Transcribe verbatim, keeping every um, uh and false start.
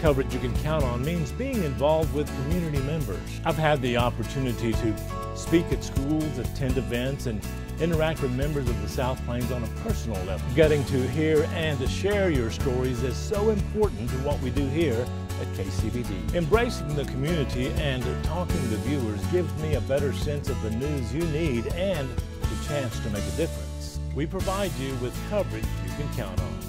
Coverage you can count on means being involved with community members. I've had the opportunity to speak at schools, attend events, and interact with members of the South Plains on a personal level. Getting to hear and to share your stories is so important to what we do here at K C B D. Embracing the community and talking to viewers gives me a better sense of the news you need and the chance to make a difference. We provide you with coverage you can count on.